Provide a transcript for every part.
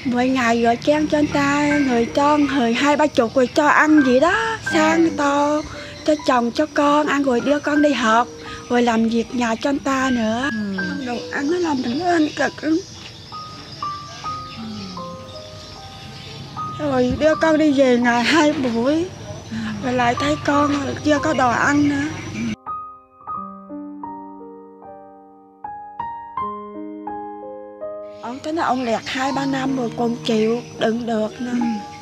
mỗi ngày gọi chén cho anh ta, người cho người 20-30 rồi cho ăn gì đó, sang to cho chồng cho con ăn rồi đưa con đi học, rồi làm việc nhà cho anh ta nữa. Đồ ăn nó làm mình lên cực lắm. Rồi đưa con đi về ngày 2 buổi, rồi lại thấy con chưa có đồ ăn nữa. Ông thấy nó ông liệt 2-3 năm rồi còn chịu đựng được nữa.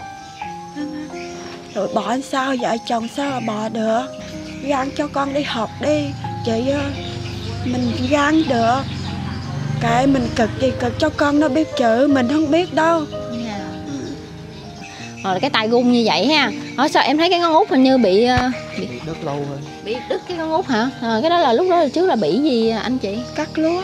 Rồi bỏ anh sao vợ chồng sao mà bỏ được. Gắng cho con đi học đi chị ơi, mình gắng được. Cái mình cực gì cực cho con nó biết chữ, mình không biết đâu. Rồi cái tay gung như vậy ha. Sao em thấy cái ngón út hình như bị đứt lâu rồi. Bị đứt cái ngón út hả? Cái đó là lúc đó trước là bị gì anh chị? Cắt lúa.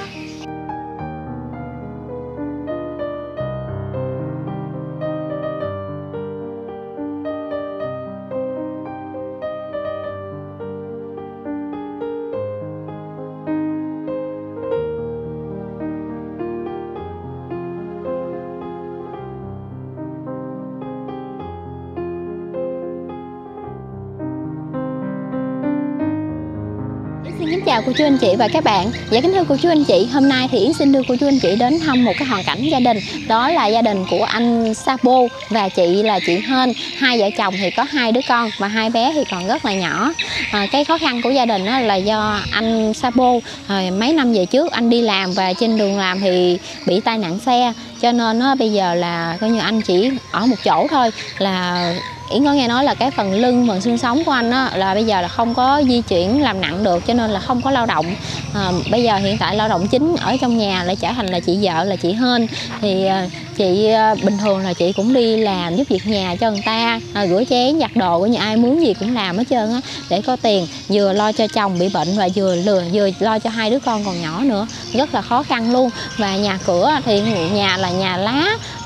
Xin chào cô chú anh chị và các bạn. Dạ kính thưa cô chú anh chị, hôm nay thì Yến xin đưa cô chú anh chị đến thăm một cái hoàn cảnh gia đình. Đó là gia đình của anh Sapo và chị là chị Hên. Hai vợ chồng thì có 2 đứa con và 2 bé thì còn rất là nhỏ. Cái khó khăn của gia đình là do anh Sapo mấy năm về trước anh đi làm và trên đường làm thì bị tai nạn xe, cho nên bây giờ là coi như anh chỉ ở một chỗ thôi. Là Yến có nghe nói là cái phần lưng, phần xương sống của anh là bây giờ là không có di chuyển làm nặng được, cho nên là không có lao động. Bây giờ hiện tại lao động chính ở trong nhà lại trở thành là chị vợ là chị Hên. Thì chị bình thường là chị cũng đi làm giúp việc nhà cho người ta, rửa chén giặt đồ của nhà ai mướn gì cũng làm hết trơn á, để có tiền vừa lo cho chồng bị bệnh và vừa lo cho 2 đứa con còn nhỏ nữa, rất là khó khăn luôn. Và nhà cửa thì nhà là nhà lá,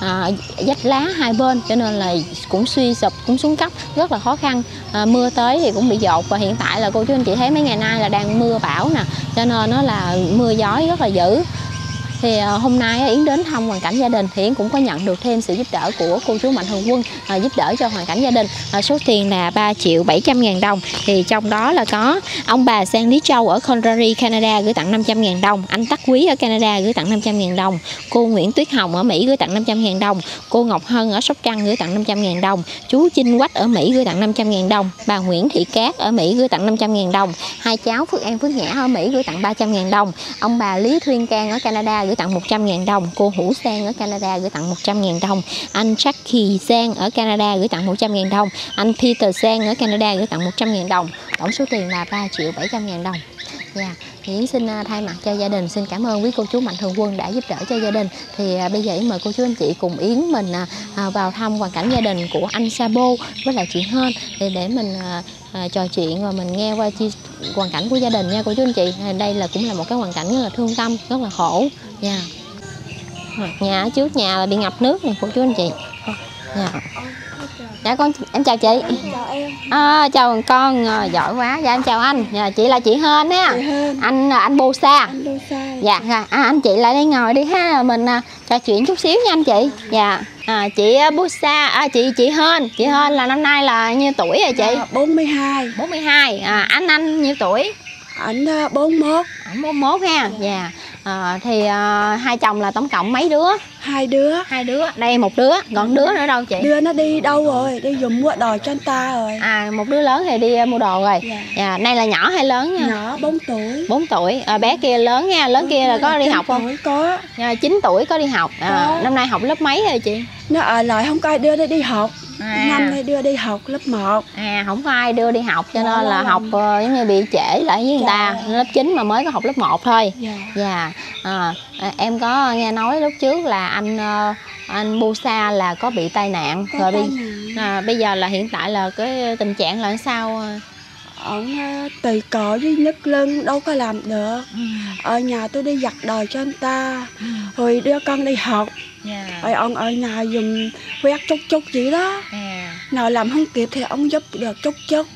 vách lá hai bên, cho nên là cũng suy sụp, cũng xuống cấp, rất là khó khăn. Mưa tới thì cũng bị dột, và hiện tại là cô chú anh chị thấy mấy ngày nay là đang mưa bão nè, cho nên nó là mưa gió rất là dữ. Thì hôm nay Yến đến thăm hoàn cảnh gia đình thì Yến cũng có nhận được thêm sự giúp đỡ của cô chú Mạnh Thường Quân, giúp đỡ cho hoàn cảnh gia đình. Số tiền là 3.700.000 đồng. Thì trong đó là có ông bà Sang Lý Châu ở Calgary, Canada gửi tặng 500.000 đồng, anh Tắc Quý ở Canada gửi tặng 500.000 đồng, cô Nguyễn Tuyết Hồng ở Mỹ gửi tặng 500.000 đồng, cô Ngọc Hân ở Sóc Trăng gửi tặng 500.000 đồng, chú Chinh Quách ở Mỹ gửi tặng 500.000 đồng, bà Nguyễn Thị Cát ở Mỹ gửi tặng 500.000 đồng, hai cháu Phước An Phước Nhã ở Mỹ gửi tặng 300.000 đồng, ông bà Lý Thuyên Cang ở Canada gửi tặng 100.000 đồng, cô Hữu Sang ở Canada gửi tặng 100.000 đồng, anh Jackie Sang ở Canada gửi tặng 100.000 đồng, anh Peter Sang ở Canada gửi tặng 100.000 đồng. Tổng số tiền là 3.700.000 đồng. Thì Yến xin thay mặt cho gia đình xin cảm ơn quý cô chú Mạnh Thường Quân đã giúp đỡ cho gia đình. Thì bây giờ Yến mời cô chú anh chị cùng Yến mình vào thăm hoàn cảnh gia đình của anh Sapo với lại chị Hên, để mình trò chuyện và mình nghe qua hoàn cảnh của gia đình nha cô chú anh chị. Đây là cũng là một cái hoàn cảnh rất là thương tâm, rất là khổ nha. Nhà ở trước nhà là bị ngập nước nè cô chú anh chị. Dạ con em chào chị. Chào em. Chào con, giỏi quá. Dạ em chào anh. Dạ, chị là chị Hên á. Anh Bosa. Dạ anh chị lại đây ngồi đi ha, mình trò chuyện chút xíu nha anh chị. Dạ chị Bosa, chị Hên. Chị Hên là năm nay là nhiêu tuổi rồi chị? 42. 42. Anh nhiêu tuổi? Ảnh 41. Ảnh 41 ha. Dạ. Thì hai chồng là tổng cộng mấy đứa? 2 đứa. 2 đứa. Đây một đứa, còn đứa nữa đâu chị? Đứa nó đi đâu rồi? Đi dùng mua đồ cho anh ta rồi. Một đứa lớn thì đi mua đồ rồi. Dạ. Nay là nhỏ hay lớn nha? Nhỏ 4 tuổi. 4 tuổi. Bé kia lớn nha, lớn kia là có đi học không? 9 tuổi có. 9 tuổi có đi học. Năm nay học lớp mấy rồi chị? Nó ở lại không có ai đưa nó đi học. Năm nay đưa đi học lớp 1. Không có ai đưa đi học, cho nên là học giống như bị trễ lại với người ta. Lớp 9 mà mới có học lớp 1 thôi. Dạ. Em có nghe nói lúc trước là anh Bosa là có bị tai nạn rồi bây giờ là hiện tại là cái tình trạng là sao? Ông tì cỏ với nhức lưng đâu có làm được. Ở nhà tôi đi giặt đồ cho anh ta, rồi đưa con đi học. Rồi ông ở nhà dùng quét chút gì đó. Nào làm không kịp thì ông giúp được chút.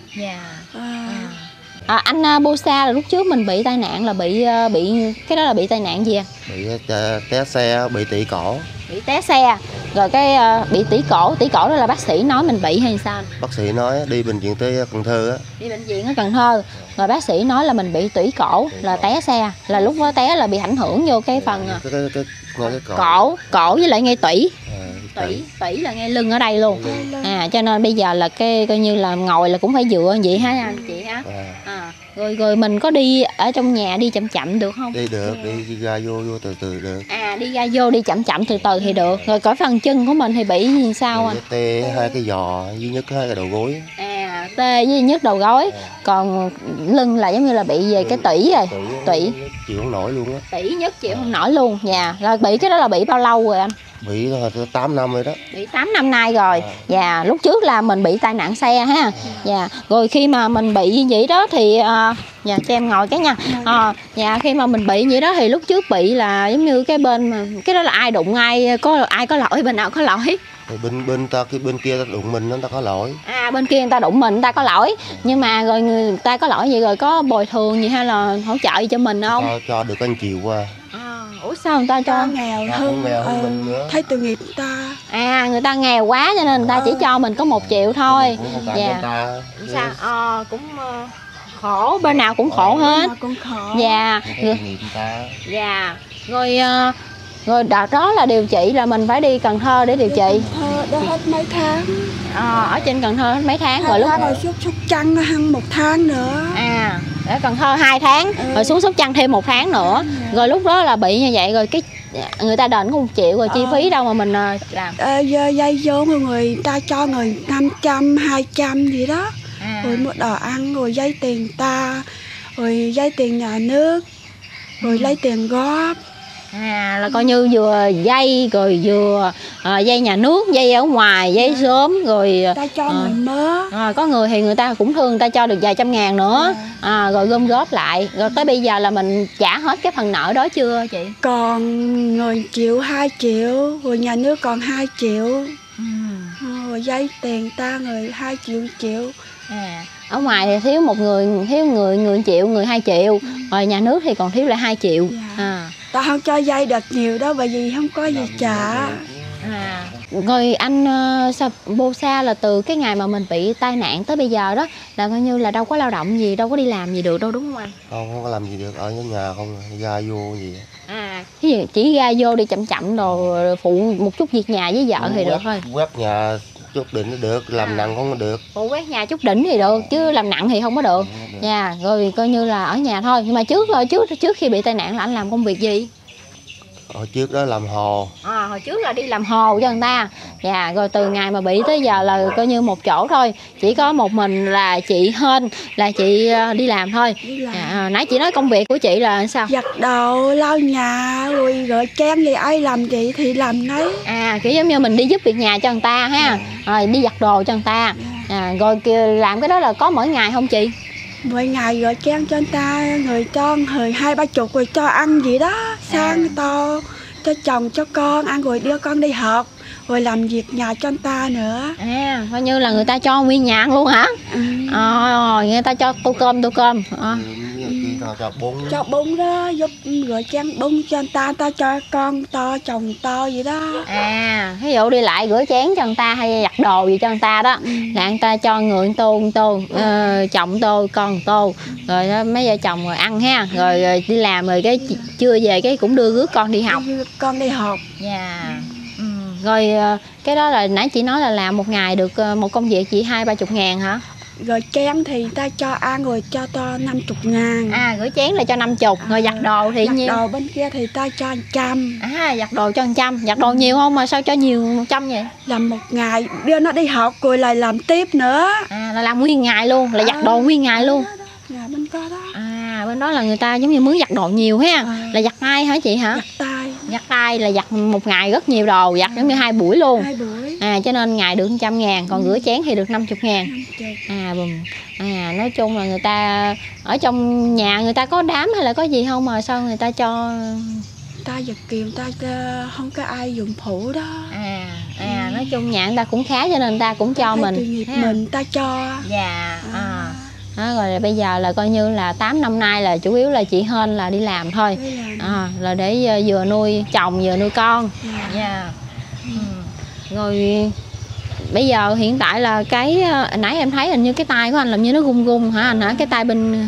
Anh Bosa là lúc trước mình bị tai nạn là bị cái đó là bị tai nạn gì à? Bị té xe, bị tị cổ. Bị té xe. rồi cái bị tỷ cổ đó là bác sĩ nói mình bị hay sao? Bác sĩ nói đi bệnh viện tới Cần Thơ á. Đi bệnh viện ở Cần Thơ, rồi bác sĩ nói là mình bị tủy cổ, là té xe, là lúc đó té là bị ảnh hưởng vô cái phần cái cổ với lại ngay tủy. Tủy là ngay lưng ở đây luôn. Cho nên bây giờ là cái coi như là ngồi là cũng phải dựa vậy hả anh chị ha? Rồi mình có đi ở trong nhà đi chậm được không? Đi được, đi ra vô từ được. Đi ra vô đi chậm từ thì được. Rồi cõi phần chân của mình thì bị gì sao anh? Tê 2 cái giò duy nhất 2 cái đầu gối. Tê với nhức đầu gối. Còn lưng là giống như là bị về cái tủy rồi. Tủy chịu không nổi luôn á. Tủy nhất chịu không nổi luôn. Là bị cái đó là bị bao lâu rồi anh? Bị 8 năm rồi đó. Bị 8 năm nay rồi. Lúc trước là mình bị tai nạn xe ha. Rồi khi mà mình bị như vậy đó thì cho em ngồi cái nha. Khi mà mình bị vậy đó thì lúc trước bị là giống như cái bên mà cái đó là ai đụng ai có lỗi, bên nào có lỗi? Bên kia ta đụng mình người ta có lỗi. Bên kia người ta đụng mình người ta có lỗi. Nhưng mà rồi người ta có lỗi vậy rồi có bồi thường gì hay là hỗ trợ gì cho mình không? Cho được 1 triệu qua. Ủa sao người ta cho? Nghèo hơn mình nữa. Thấy tội nghiệp ta. Người ta nghèo quá cho nên người ta chỉ cho mình có 1 triệu thôi. Sao? Cũng khổ, bên nào cũng khổ hết. Cũng khổ. Rồi đợt đó là điều trị là mình phải đi Cần Thơ để điều trị. Đó hết mấy tháng. Ở trên Cần Thơ hết mấy tháng rồi lúc rồi xuống Sóc Trăng hơn 1 tháng nữa. Ở Cần Thơ 2 tháng, rồi xuống Sóc Trăng thêm 1 tháng nữa. Rồi lúc đó là bị như vậy rồi cái người ta đền có 1 triệu rồi chi phí đâu mà mình làm. Dây vô người ta cho người 500, 200 gì đó. Rồi mua đồ ăn, rồi dây tiền ta, rồi dây tiền nhà nước, rồi lấy tiền góp. Là coi như vừa dây rồi vừa dây nhà nước, dây ở ngoài, dây sớm rồi ta cho người mớ. Có người thì người ta cũng thương, người ta cho được vài trăm ngàn nữa. Rồi gom góp lại, rồi tới bây giờ là mình trả hết cái phần nợ đó chưa chị? Còn người triệu 2 triệu, rồi nhà nước còn 2 triệu. Rồi dây tiền ta người 2 triệu. Ở ngoài thì thiếu người triệu, người 2 triệu. Rồi nhà nước thì còn thiếu lại 2 triệu. Ta không cho dây được nhiều đó bởi vì không có gì trả. Rồi anh Sa là từ cái ngày mà mình bị tai nạn tới bây giờ đó là coi như là đâu có lao động gì, đâu có đi làm gì được đâu đúng không anh? Không có làm gì được, ở nhà không, ra vô gì. Chỉ ra vô đi chậm rồi phụ một chút việc nhà với vợ thì được thôi. Quét nhà chút đỉnh được, làm nặng không có được. Phụ quét nhà chút đỉnh thì được, chứ làm nặng thì không có được. Rồi coi như là ở nhà thôi. Nhưng mà trước khi bị tai nạn là anh làm công việc gì? Hồi trước đó làm hồ. Hồi trước là đi làm hồ cho người ta. Rồi từ ngày mà bị tới giờ là coi như một chỗ thôi. Chỉ có một mình là chị Hên là chị đi làm thôi. Nãy chị nói công việc của chị là sao? Giặt đồ, lau nhà, rồi rửa chén gì ai làm gì thì làm nấy. Kiểu giống như mình đi giúp việc nhà cho người ta ha. Rồi đi giặt đồ cho người ta. Rồi làm cái đó là có mỗi ngày không chị? Mỗi ngày rửa chén cho người ta, người cho người 20-30 rồi cho ăn gì đó, sang to cho chồng cho con ăn rồi đưa con đi học, rồi làm việc nhà cho người ta nữa. Coi như là người ta cho nguyên nhà ăn luôn hả? Người ta cho tô cơm. Cho bún đó, giúp rửa chén bún cho người ta cho con to, chồng to vậy đó. Ví dụ đi lại rửa chén cho người ta hay giặt đồ gì cho người ta đó, là người ta cho người tô, chồng tô, con tô, rồi đó, mấy vợ chồng rồi ăn ha, rồi đi làm rồi cái trưa về cái cũng đưa rước con đi học. Con đi học. Rồi cái đó là nãy chị nói là làm một ngày được một công việc chị 20-30 ngàn hả? Rồi chén thì ta cho ăn rồi cho to 50 ngàn. Rửa chén là cho 50, rồi giặt đồ thì nhiêu? Giặt đồ bên kia thì ta cho 100. Giặt đồ cho 100. Giặt đồ nhiều không mà sao cho nhiều 100 vậy? Làm một ngày đưa nó đi học rồi lại làm tiếp nữa. Là làm nguyên ngày luôn, là giặt đồ nguyên ngày luôn. Nhà bên có đó. Bên đó là người ta giống như mướn giặt đồ nhiều ha. Là giặt tay hả chị hả? Giặt tay. Giặt tay là giặt một ngày rất nhiều đồ, giặt giống như 2 buổi luôn. 2 buổi. Cho nên ngày được 100 ngàn, còn rửa chén thì được 50 ngàn. Nói chung là người ta ở trong nhà người ta có đám hay là có gì không mà sao người ta cho? Ta giật kiều ta không có ai dùng phụ đó. Nói chung nhà người ta cũng khá cho nên người ta cũng cho mình. Mình ta cho. Rồi bây giờ là coi như là 8 năm nay là chủ yếu là chị Hên là đi làm thôi. Là để vừa nuôi chồng vừa nuôi con. Rồi bây giờ hiện tại là cái nãy em thấy hình như cái tay của anh làm như nó rung rung hả anh hả? Cái tay bên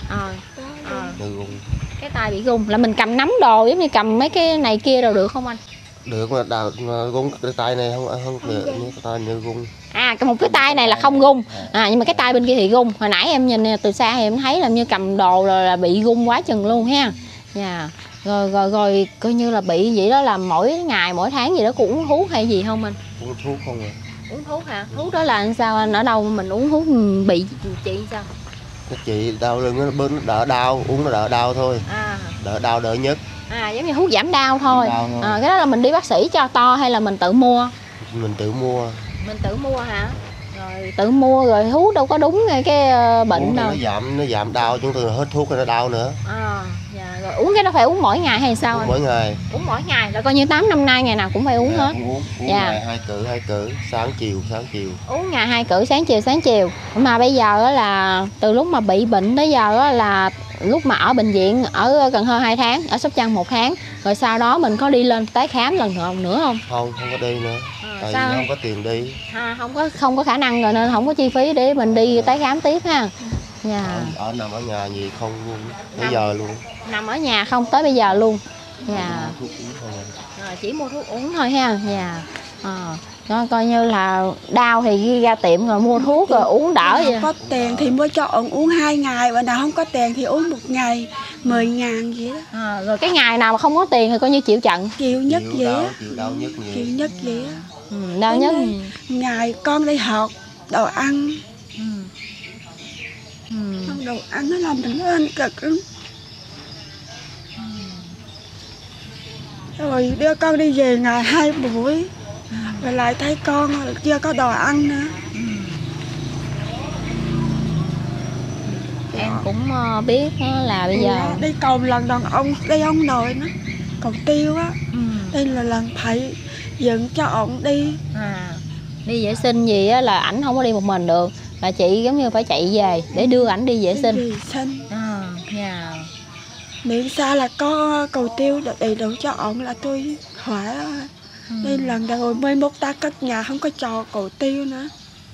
cái tay bị rung là mình cầm nắm đồ giống như cầm mấy cái này kia đâu được không anh? Được mà đào rung cái tay này không được, cái tay như rung. Một cái tay này là không rung, nhưng mà cái tay bên kia thì rung. Hồi nãy em nhìn từ xa thì em thấy là như cầm đồ rồi là bị rung quá chừng luôn ha. Rồi coi như là bị vậy đó, là mỗi ngày mỗi tháng gì đó cũng uống thuốc hay gì không anh? Uống thuốc không à? Uống thuốc hả? Thuốc đó là anh sao anh? Ở đâu mình uống thuốc bị chị sao? Cái chị đau lưng nó đỡ đau, uống nó đỡ đau thôi. Đỡ đau đỡ nhất. Giống như thuốc giảm đau thôi. Cái đó là mình đi bác sĩ cho to hay là mình tự mua? Mình tự mua. Mình tự mua hả? Rồi tự mua rồi thuốc đâu có đúng cái bệnh đâu. Nó giảm đau, chúng tôi hết thuốc thì nó đau nữa. Rồi uống cái đó phải uống mỗi ngày hay sao anh? Mỗi ngày. Uống mỗi ngày là coi như 8 năm nay ngày nào cũng phải uống hết. Uống ngày hai cử, sáng chiều. Uống ngày 2 cử sáng chiều. Mà bây giờ là từ lúc mà bị bệnh tới giờ là lúc mà ở bệnh viện ở Cần Thơ 2 tháng, ở Sóc Trăng 1 tháng, rồi sau đó mình có đi lên tái khám lần nữa không? Không có đi nữa. Tại sao? vì không có tiền đi. Không có khả năng rồi nên không có chi phí để mình đi tái khám tiếp ha. Nằm ở nhà gì không luôn, bây giờ luôn. Nằm ở nhà không tới bây giờ luôn. Thuốc uống thôi. Chỉ mua thuốc uống thôi ha. Nó coi như là đau thì đi ra tiệm rồi mua thuốc rồi uống đỡ vậy. Có tiền thì mua cho ông uống 2 ngày, và nào không có tiền thì uống 1 ngày 10.000 vậy đó. Rồi cái ngày nào mà không có tiền thì coi như chịu trận. Chịu nhất vậy á. Chịu đau nhất nhiều. Chịu nhất vậy á. Đau nhất. Ngày con đi học, đồ ăn. Không đồ ăn nó làm mình nó ăn cực lắm. Rồi đưa con đi về ngày 2 buổi. Rồi lại thấy con chưa có đồ ăn nữa. Em cũng biết là bây giờ đi cầu lần đàn ông đi ông nội nó cầu tiêu á. Đây là lần phải dựng cho ổng đi. Đi vệ sinh gì á là ảnh không có đi một mình được, là chị giống như phải chạy về để đưa ảnh đi vệ sinh. Miễn sao là có cầu tiêu đầy đủ cho ổng là tôi khỏe. Đây lần rồi 11 ta cất nhà không có cho cầu tiêu nữa.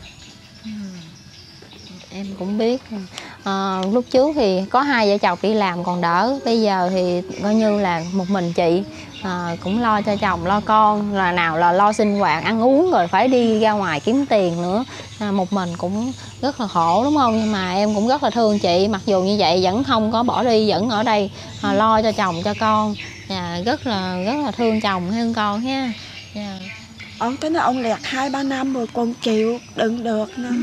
Em cũng biết. Lúc trước thì có 2 vợ chồng đi làm còn đỡ, bây giờ thì coi như là một mình chị cũng lo cho chồng lo con, là nào là lo sinh hoạt ăn uống rồi phải đi ra ngoài kiếm tiền nữa. Một mình cũng rất là khổ đúng không? Nhưng mà em cũng rất là thương chị, mặc dù như vậy vẫn không có bỏ đi, vẫn ở đây lo cho chồng cho con. Rất là thương chồng thương con ha. Ông tới nói ông liệt 2-3 năm rồi còn chịu đựng được nữa.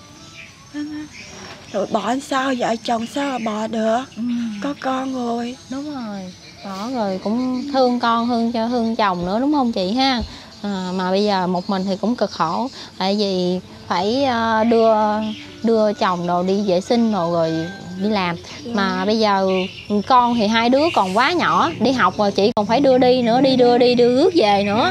Rồi bỏ sao vợ chồng sao mà bỏ được. Có con rồi. Đúng rồi, bỏ rồi cũng thương con thương chồng nữa đúng không chị ha. Mà bây giờ một mình thì cũng cực khổ, tại vì phải đưa chồng đồ đi vệ sinh rồi đi làm. Mà bây giờ con thì 2 đứa còn quá nhỏ, đi học rồi chị còn phải đưa đi nữa, đưa rước về nữa.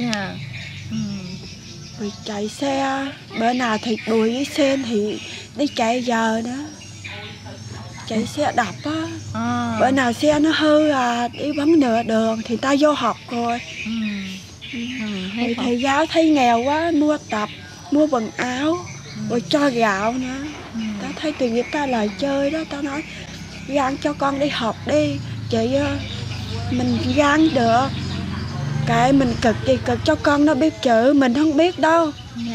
Rồi chạy xe, bữa nào thì đuổi với sen thì đi chạy giờ nữa. Chạy xe đạp á. Bữa nào xe nó hư đi bấm nửa đường thì ta vô học rồi. Thì thầy giáo thấy nghèo quá mua tập, mua quần áo, rồi cho gạo nữa. Ta thấy tụi người ta lại chơi đó, ta nói gắng cho con đi học đi. Chị mình gắng được. Cái mình cực gì cực cho con nó biết chữ, mình không biết đâu.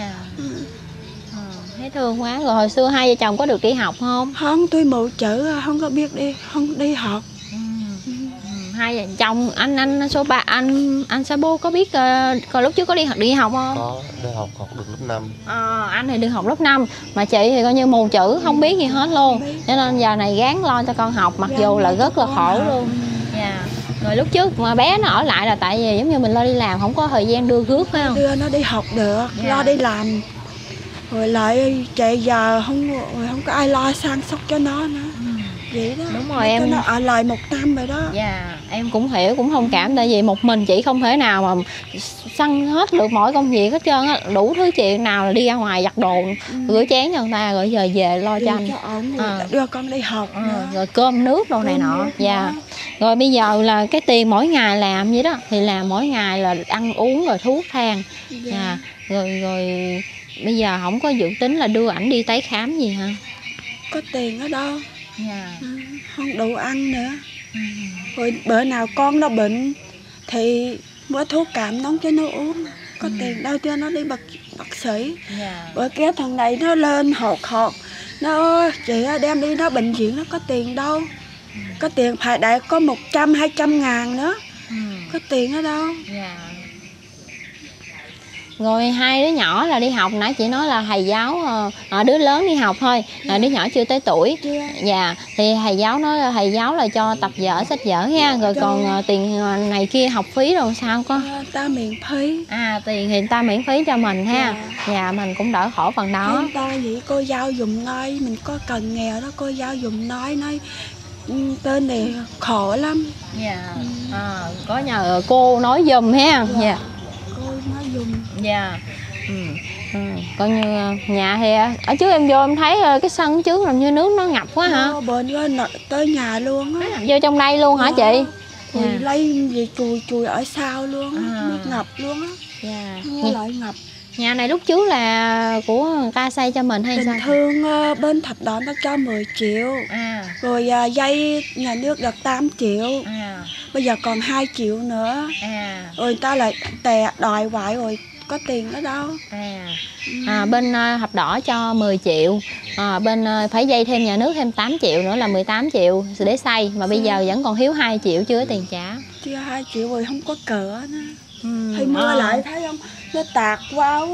Thấy thương quá. Rồi hồi xưa 2 vợ chồng có được đi học không? Không, tôi mù chữ, không có biết đi, không đi học. 2 vợ chồng anh số 3 anh Sabo có biết còn lúc trước có đi học không? Có đi học được lớp 5. Anh thì đi học lớp 5, mà chị thì coi như mù chữ không biết gì hết luôn. Cho nên giờ này gắng lo cho con học, mặc dù là rất là khổ luôn. Rồi lúc trước mà bé nó ở lại là tại vì giống như mình lo đi làm không có thời gian đưa rước phải không? Đưa nó đi học được, lo đi làm. Rồi lại chạy giờ không có ai lo sang sóc cho nó nữa. Vậy đó. Đúng rồi em. Nó ở lại 1 năm rồi đó. Em cũng hiểu, cũng thông cảm, tại vì một mình chị không thể nào mà săn hết được mọi công việc hết trơn á, đủ thứ chuyện nào là đi ra ngoài giặt đồ, rửa chén cho người ta, rồi giờ về lo cho anh. Cho ổng, đưa con đi học rồi cơm nước đồ này nọ. Rồi bây giờ là cái tiền mỗi ngày làm vậy đó thì là mỗi ngày là ăn uống rồi thuốc thang. Dạ. Rồi bây giờ không có dự tính là đưa ảnh đi tái khám gì hả? Có tiền ở đâu. Dạ. Không đủ ăn nữa. Rồi bữa nào con nó bệnh thì mua thuốc cảm nóng cho nó uống. Có tiền đâu cho nó đi bác sĩ. Bữa kia thằng này nó lên hột nó chị đem đi nó bệnh viện, nó có tiền đâu. Có tiền phải đại có 100-200 ngàn nữa. Có tiền ở đâu. Rồi hai đứa nhỏ là đi học, nãy chị nói là thầy giáo, đứa lớn đi học thôi, đứa nhỏ chưa tới tuổi. Dạ, thì thầy giáo nói là thầy giáo là cho tập vở, sách vở nha. Rồi còn tiền này kia học phí rồi sao có? Ta miễn phí. Tiền thì ta miễn phí cho mình ha. Dạ, mình cũng đỡ khổ phần đó. Không ta vậy cô giáo dùm nói, mình có cần nghèo đó, cô giáo dùm nói tên này khổ lắm. Dạ. Có nhờ cô nói giùm ha. Dạ. Cô nói dùm. Dạ. Coi như nhà thì ở trước em vô em thấy cái sân trước làm như nước nó ngập quá hả? Bên tới nhà luôn á. Vô trong đây luôn hả chị? Rồi lấy gì chùi ở sau luôn á, nước ngập luôn á. Mưa lại ngập. Nhà này lúc trước là của người ta xây cho mình hay sao? Bình thường bên Thạch Đón nó cho 10 triệu. Rồi dây nhà nước được 8 triệu. Bây giờ còn 2 triệu nữa. Rồi người ta lại đòi hoài rồi có tiền ở đâu. Bên Thạch Đỏ cho 10 triệu. Bên phải dây thêm nhà nước thêm 8 triệu nữa là 18 triệu để xây. Mà bây giờ vẫn còn thiếu 2 triệu chưa có tiền trả. Chưa 2 triệu rồi không có cửa nữa. Thì mưa lại thấy không? Nó tạt vào.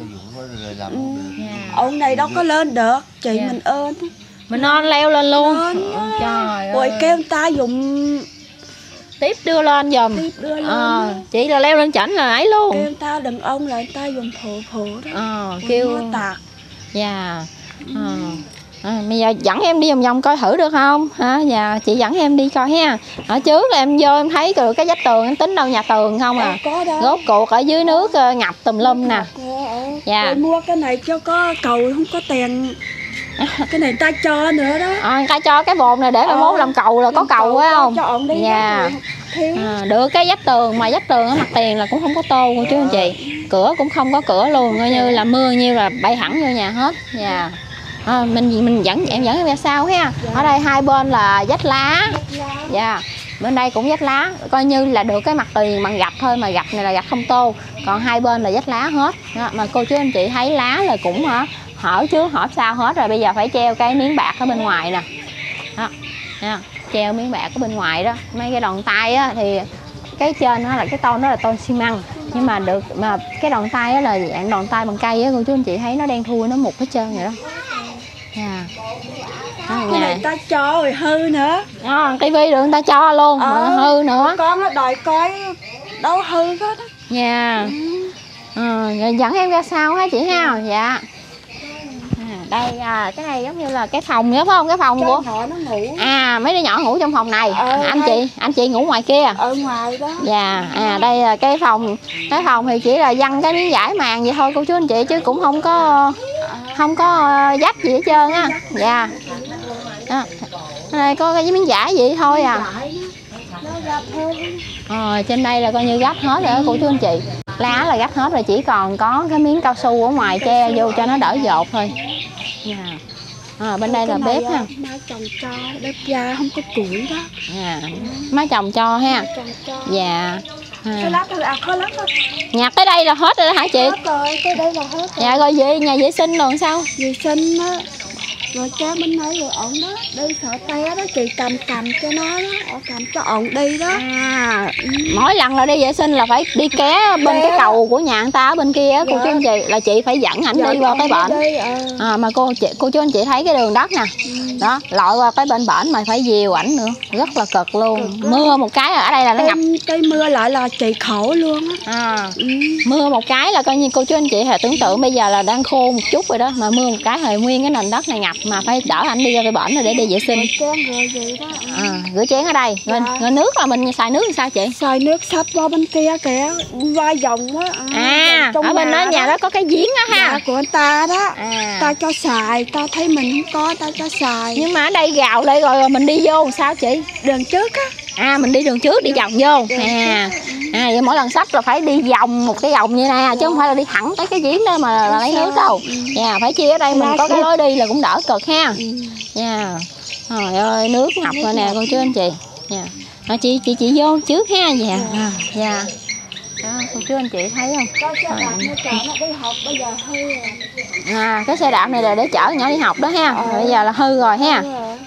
Ông này đâu có lên được. Chị mình ơn. Mình non leo lên luôn. Trời ơi. Rồi kêu người ta dùng tiếp đưa lên giùm. Chị là leo lên chảnh là ấy luôn. Kêu người ta đừng ông lại, người ta dùng phụ đó. Kêu nó tạt. Dạ. Bây giờ dẫn em đi vòng vòng coi thử được không? Dạ, chị dẫn em đi coi ha. Ở trước là em vô em thấy cái vách tường, em tính đâu nhà tường không à. Rốt cuộc ở dưới nước ngập tùm lum nè. Dạ. Rồi mua cái này cho có cầu không có tiền. Cái này người ta cho nữa đó. Người ta cho cái bồn này để mai mốt làm cầu là có cầu phải không? Cho ông đi. Dạ. Được cái vách tường mà vách tường ở mặt tiền là cũng không có tô cô chú anh chị. Cửa cũng không có cửa luôn, coi như là mưa nhiêu là bay thẳng vô nhà hết. Dạ. Em dẫn em ra sau ha. Ở đây hai bên là vách lá. Dạ. Bên đây cũng vách lá, coi như là được cái mặt tiền bằng gạch thôi, mà gạch này là gạch không tô. Còn hai bên là vách lá hết. Đó. Mà cô chú anh chị thấy lá là cũng hở trước hở sau hết rồi. Bây giờ phải treo cái miếng bạc ở bên ngoài nè. Đó. Đó. Treo miếng bạc ở bên ngoài đó. Mấy cái đòn tay á thì cái trên đó là cái tôn đó là tôn xi măng, nhưng mà cái đòn tay đó là dạng đòn tay bằng cây á, cô chú anh chị thấy nó đen thui, nó mục hết trơn rồi đó. Cái này ta cho rồi hư nữa. Tivi được người ta cho luôn mà hư nữa. Con nó đòi coi đâu hư hết á. Dạ. Rồi dẫn em ra sau hả chị ha. Dạ. Đây cái này giống như là cái phòng nữa phải không? Cái phòng của họ nó ngủ. Mấy đứa nhỏ ngủ trong phòng này. Anh chị ngủ ngoài kia. Ở ngoài đó. Dạ. Đây là cái phòng. Cái phòng thì chỉ là văng cái miếng vải màn vậy thôi cô chú anh chị, chứ cũng không có dách gì hết trơn á. Dạ. Đây có cái miếng vải vậy thôi à. Trên đây là coi như gấp hết rồi đó cô chú anh chị. Lá là gấp hết rồi, chỉ còn có cái miếng cao su ở ngoài che vô cho nó đỡ dột thôi. Bên đây là bếp ha. Má chồng cho bếp ga không có củi đó. Má chồng cho ha. Dạ. Cái lát có lát đó. Nhặt tới đây là hết rồi đó hả chị? Hết rồi, tới đây là hết rồi. Dạ rồi nhà vệ sinh rồi sao? Vệ sinh á. Rồi cha bên đây rồi ổng đó, đi sợ té đó, chị cầm cho nó đó, cầm cho ổng đi đó. Mỗi lần là đi vệ sinh là phải đi ké bên cái cầu của nhà người ta ở bên kia á, cô chú anh chị, là chị phải dẫn ảnh đi qua cái bển. Mà cô chú anh chị thấy cái đường đất nè. Đó, lội qua cái bên bển mà phải dìu ảnh nữa, rất là cực luôn. Mưa một cái ở đây là nó ngập. Cái mưa lại là chị khổ luôn á. Mưa một cái là coi như cô chú anh chị hãy tưởng tượng bây giờ là đang khô một chút rồi đó, mà mưa một cái rồi nguyên cái nền đất này ngập, mà phải đỡ anh đi ra cái bển rồi để đi vệ sinh. Rửa chén ở đây. Rồi nước là mình xài nước thì sao chị? Xài nước sắp qua bên kia kìa, vai vòng á. Ở bên đó nhà đó có cái giếng á ha. Nhà của anh ta đó. Ta cho xài, ta thấy mình không có ta cho xài. Nhưng mà ở đây gào lại rồi mình đi vô sao chị? Đường trước á. Mình đi đường trước, đi vòng vô. Vậy mỗi lần sắp là phải đi vòng một cái vòng như này chứ không phải là đi thẳng tới cái giếng đó mà là lấy nước đâu. Phải chia ở đây mình có cái lối đi là cũng đỡ cực ha. Trời ơi, nước ngập rồi nè cô chú anh chị. Chị vô trước ha. Đó, cô chú anh chị thấy không? Cái xe đạp này là để chở nhỏ đi học đó ha. Bây giờ là hư rồi ha.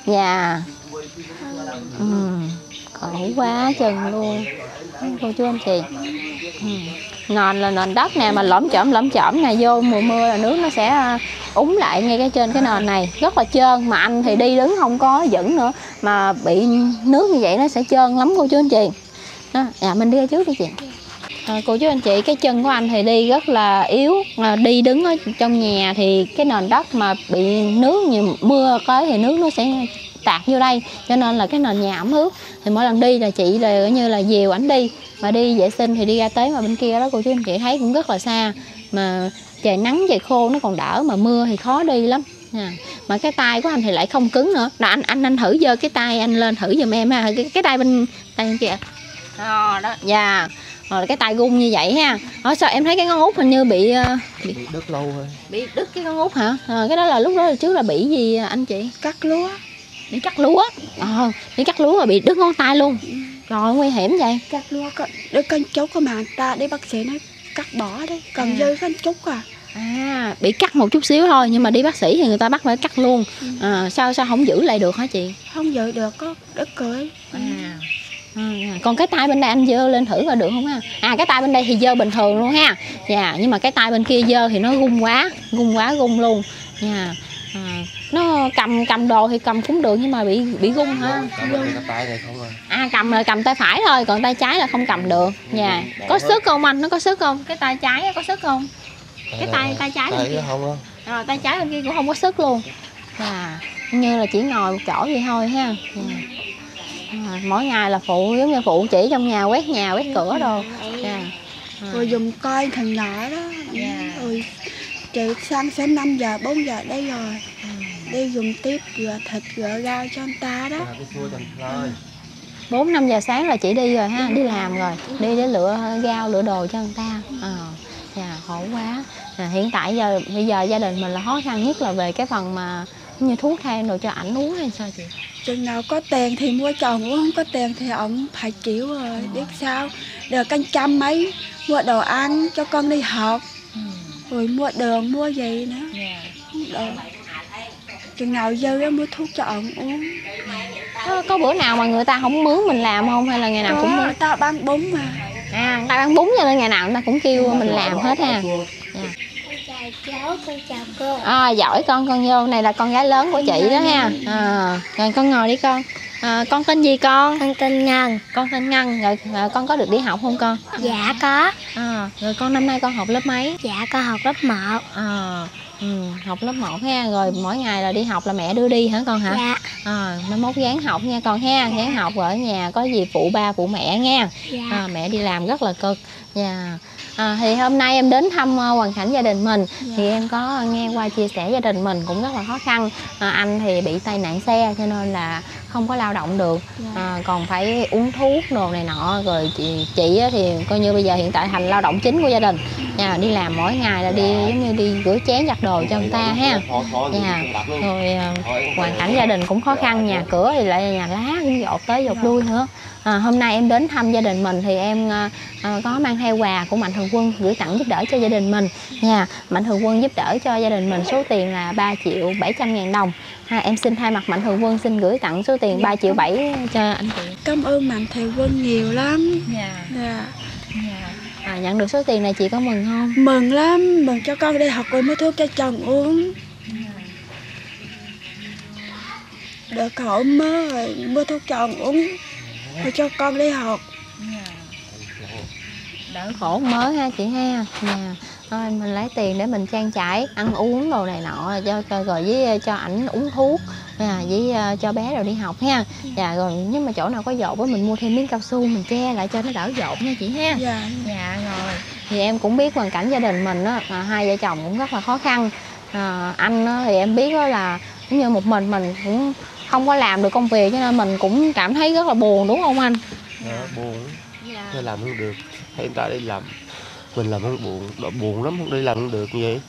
Khổ quá chừng luôn cô chú anh chị. Nền là nền đất nè, mà lõm chởm nè, vô mùa mưa là nước nó sẽ úng lại ngay cái trên cái nền này rất là trơn, mà anh thì đi đứng không có vững nữa, mà bị nước như vậy nó sẽ trơn lắm cô chú anh chị. Mình đi ra trước đi chị. Cô chú anh chị, cái chân của anh thì đi rất là yếu, đi đứng ở trong nhà thì cái nền đất mà bị nước, như mưa tới thì nước nó sẽ tạt vô đây, cho nên là cái nền nhà ẩm ướt. Thì mỗi lần đi là chị là như là dìu ảnh đi, mà đi vệ sinh thì đi ra tới mà bên kia đó cô chú anh chị thấy cũng rất là xa, mà trời nắng trời khô nó còn đỡ, mà mưa thì khó đi lắm. Mà cái tay của anh thì lại không cứng nữa. Đó, anh thử giơ cái tay anh lên thử giùm em ha, cái tay bên kia đó. Rồi cái tay gung như vậy ha. Sao em thấy cái ngón út hình như bị đứt lâu rồi. Bị đứt cái ngón út hả? Cái đó là lúc đó trước là bị gì anh chị? Cắt lúa. Bị cắt lúa. Bị cắt lúa mà bị đứt ngón tay luôn. Rồi nguy hiểm vậy. Cắt lúa đứt cân chúc mà người ta đi bác sĩ nói cắt bỏ đấy, còn dư cân chúc bị cắt một chút xíu thôi, nhưng mà đi bác sĩ thì người ta bắt phải cắt luôn. Sao không giữ lại được hả chị? Không giữ được, có đứt cưỡi. Còn cái tay bên đây anh dơ lên thử là được không ha? Cái tay bên đây thì dơ bình thường luôn ha. Nhưng mà cái tay bên kia dơ thì nó gung luôn. Nó cầm đồ thì cầm cũng được, nhưng mà bị gung ha. Cầm tay phải thôi, còn tay trái là không cầm được. Có sức không anh? Nó có sức không? Cái tay trái có sức không? Cái tay trái bên kia không. Tay trái bên kia cũng không có sức luôn. Như là chỉ ngồi một chỗ vậy thôi ha. Mỗi ngày là phụ giống như phụ chỉ trong nhà, quét cửa đồ. Rồi dùng coi thằng nhỏ đó. Rồi chị sáng sớm 5 giờ 4 giờ đây rồi. Đi dùng tiếp rửa thịt rửa rau cho anh ta đó. 4-5 giờ sáng là chị đi rồi ha, đi làm rồi, đi để lựa rau lựa đồ cho anh ta. Khổ quá. Hiện tại bây giờ gia đình mình là khó khăn nhất là về cái phần mà như thuốc thang đồ cho ảnh uống hay sao chị? Chừng nào có tiền thì mua cho ổng uống, không có tiền thì ổng phải chịu rồi, biết sao. Được canh trăm mấy, mua đồ ăn cho con đi học, rồi mua đường, mua gì nữa. Chừng nào dư á mua thuốc cho ổng uống. Có bữa nào mà người ta không mướn mình làm không, hay là ngày nào cũng mướn? Người ta bán bún mà. Người ta bán bún cho nên ngày nào người ta cũng kêu mình làm hết ha. Cháu, con chào cô. Giỏi con vô, này là con gái lớn của chị đó ha. Rồi con ngồi đi con. Con tên gì con? Con tên Ngân. Con tên Ngân. Rồi con có được đi học không con? Dạ có. Rồi con năm nay con học lớp mấy? Dạ con học lớp 1. Học lớp 1 ha. Rồi mỗi ngày là đi học là mẹ đưa đi hả con hả? Dạ. Mai mốt gắng học nha con ha. Gắng học ở nhà có gì phụ ba phụ mẹ nha. Dạ. Mẹ đi làm rất là cực. Thì hôm nay em đến thăm hoàn cảnh gia đình mình. Thì em có nghe qua chia sẻ gia đình mình cũng rất là khó khăn. Anh thì bị tai nạn xe cho nên là không có lao động được. Còn phải uống thuốc đồ này nọ. Rồi chị thì coi như bây giờ hiện tại thành lao động chính của gia đình. Đi làm mỗi ngày là đi giống như đi rửa chén giặt đồ cho người ta ha. Rồi hoàn cảnh gia đình cũng khó khăn, nhà cửa thì lại nhà lá cũng dột tới dột lui nữa. Hôm nay em đến thăm gia đình mình thì em có mang theo quà của Mạnh Thường Quân gửi tặng giúp đỡ cho gia đình mình nha. Mạnh Thường Quân giúp đỡ cho gia đình mình số tiền là 3.700.000 đồng. Em xin thay mặt Mạnh Thường Quân xin gửi tặng số tiền 3.7 triệu cho anh chị. Cảm ơn Mạnh Thường Quân nhiều lắm. Nhận được số tiền này chị có mừng không? Mừng lắm, mừng cho con đi học rồi mua thuốc cho chồng uống. Được khổ mơ rồi mua thuốc cho chồng uống rồi cho con đi học. Đỡ khổ mớ ha chị ha. Thôi mình lấy tiền để mình trang trải ăn uống đồ này nọ rồi với cho ảnh uống thuốc với cho bé rồi đi học ha. Rồi nếu mà chỗ nào có dột với mình mua thêm miếng cao su mình che lại cho nó đỡ dột nha chị ha. Rồi thì em cũng biết hoàn cảnh gia đình mình á, hai vợ chồng cũng rất là khó khăn. Anh thì em biết đó là giống như một mình cũng không có làm được công việc, cho nên mình cũng cảm thấy rất là buồn, đúng không anh? Buồn. Dạ. Làm không được, thấy người ta đi làm, mình làm không buồn lắm, không đi làm không được như vậy.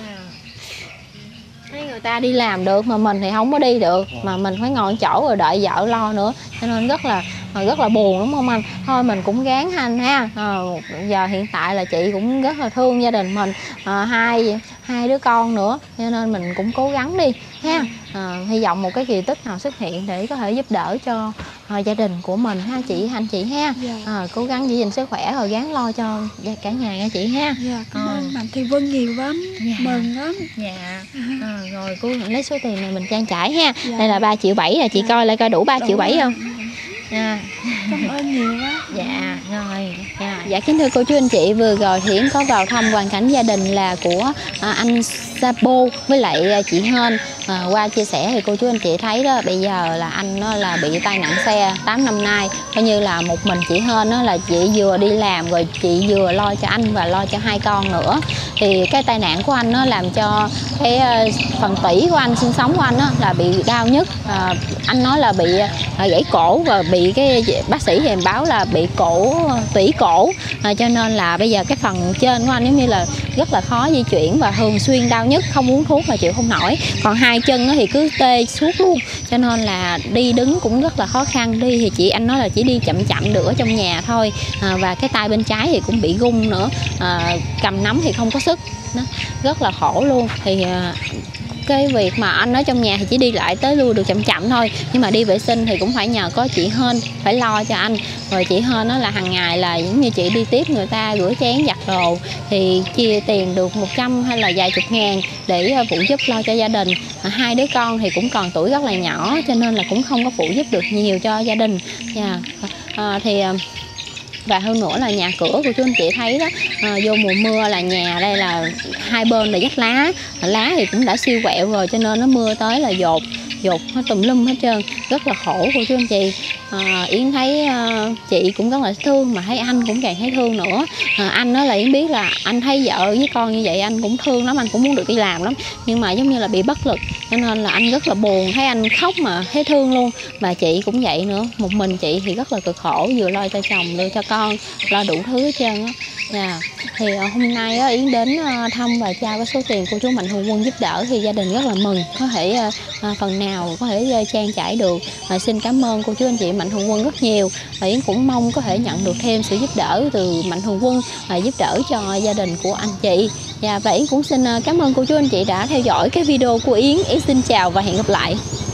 Thấy người ta đi làm được mà mình thì không có đi được, mà mình phải ngồi chỗ rồi đợi vợ lo nữa, cho nên rất là buồn, đúng không anh? Thôi mình cũng gắng anh ha. Giờ hiện tại là chị cũng rất là thương gia đình mình, hai đứa con nữa, cho nên mình cũng cố gắng đi ha. Hy vọng một cái kỳ tích nào xuất hiện để có thể giúp đỡ cho gia đình của mình ha chị, anh chị ha. Cố gắng giữ gìn sức khỏe rồi gắng lo cho cả nhà nha chị ha. Cảm ơn Mạnh Thị Vân nhiều lắm, mừng lắm. Rồi cô lấy số tiền này mình trang trải ha. Đây là 3,7 triệu là chị coi lại coi đủ 3,7 triệu không? Cảm ơn nhiều quá. Dạ kính thưa cô chú anh chị, vừa rồi thì Yến có vào thăm hoàn cảnh gia đình là của anh Sapo với lại chị Hên. Qua chia sẻ thì cô chú anh chị thấy đó, bây giờ là anh nó là bị tai nạn xe 8 năm nay, coi như là một mình chị Hên đó, là chị vừa đi làm rồi chị vừa lo cho anh và lo cho 2 con nữa. Thì cái tai nạn của anh nó làm cho cái phần tủy của anh, xương sống của anh đó, là bị đau nhức. Anh nói là bị gãy cổ và bị cái bác sĩ thì báo là bị tủy cổ, cho nên là bây giờ cái phần trên của anh giống như là rất là khó di chuyển và thường xuyên đau nhức, không uống thuốc mà chịu không nổi. Còn 2 chân thì cứ tê suốt luôn, cho nên là đi đứng cũng rất là khó khăn. Đi thì anh nói là chỉ đi chậm chậm được ở trong nhà thôi. Và cái tay bên trái thì cũng bị rung nữa, cầm nắm thì không có sức, nó rất là khổ luôn. Thì cái việc mà anh ở trong nhà thì chỉ đi lại tới lui được chậm chậm thôi, nhưng mà đi vệ sinh thì cũng phải nhờ có chị Hên phải lo cho anh. Rồi chị Hên đó là hàng ngày là giống như chị đi tiếp người ta rửa chén giặt đồ, thì chia tiền được 100 hay là vài chục ngàn để phụ giúp lo cho gia đình. 2 đứa con thì cũng còn tuổi rất là nhỏ, cho nên là cũng không có phụ giúp được nhiều cho gia đình. Và hơn nữa là nhà cửa của chú anh chị thấy đó, vô mùa mưa là nhà đây là 2 bên là dắt lá thì cũng đã siêu quẹo rồi, cho nên nó mưa tới là dột nó tùm lum hết trơn, rất là khổ của chú anh chị. Yến thấy chị cũng rất là thương, mà thấy anh cũng càng thấy thương nữa. Anh đó là Yến biết là anh thấy vợ với con như vậy anh cũng thương lắm, anh cũng muốn được đi làm lắm, nhưng mà giống như là bị bất lực, cho nên là anh rất là buồn, thấy anh khóc mà thấy thương luôn. Và chị cũng vậy nữa, một mình chị thì rất là cực khổ, vừa lo cho chồng, lo cho con, lo đủ thứ hết trơn á. Thì hôm nay đó, Yến đến thăm và trao cái số tiền của chú Mạnh Thường Quân giúp đỡ thì gia đình rất là mừng, có thể phần nào có thể trang trải được. Xin cảm ơn cô chú anh chị Mạnh Thường Quân rất nhiều. Yến cũng mong có thể nhận được thêm sự giúp đỡ từ Mạnh Thường Quân, giúp đỡ cho gia đình của anh chị. Và Yến cũng xin cảm ơn cô chú anh chị đã theo dõi cái video của Yến. Yến xin chào và hẹn gặp lại.